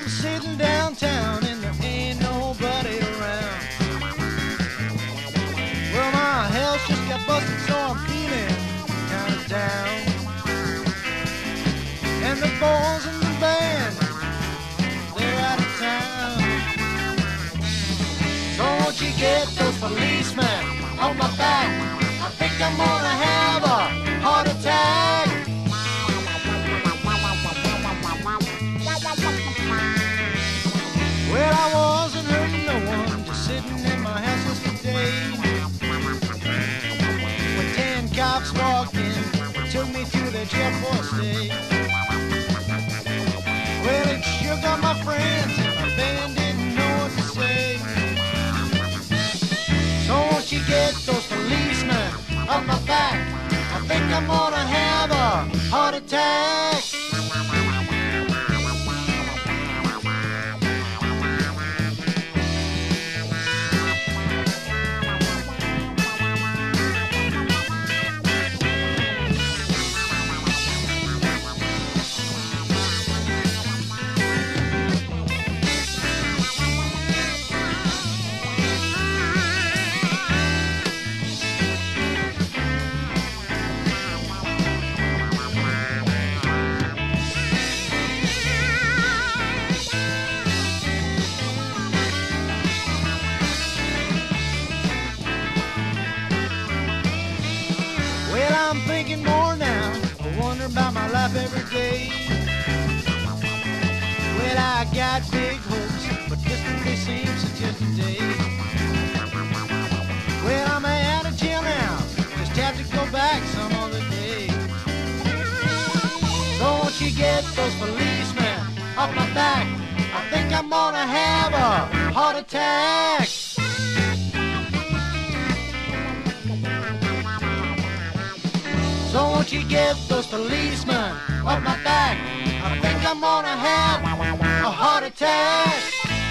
I'm sitting downtown and there ain't nobody around. Well, my health just got busted, so I'm feeling kind of down. And the boys in the band, they're out of town. So won't you get those policemen on my back? I think I'm gonna have a heart attack. Well, I wasn't hurting no one, just sitting in my house yesterday, when 10 cops walked in, took me through the jail for a stay. Well, it sure got my friends, and my band didn't know what to say. So won't you get those policemen off my back? I think I'm gonna have a heart attack. I'm thinking more now, I wonder about my life every day. Well, I got big hopes, but yesterday seems to just a day. Well, I'm out of jail now, just have to go back some other day. So won't you get those policemen off my back? I think I'm gonna have a heart attack. So won't you get those policemen off my back? I think I'm gonna have a heart attack.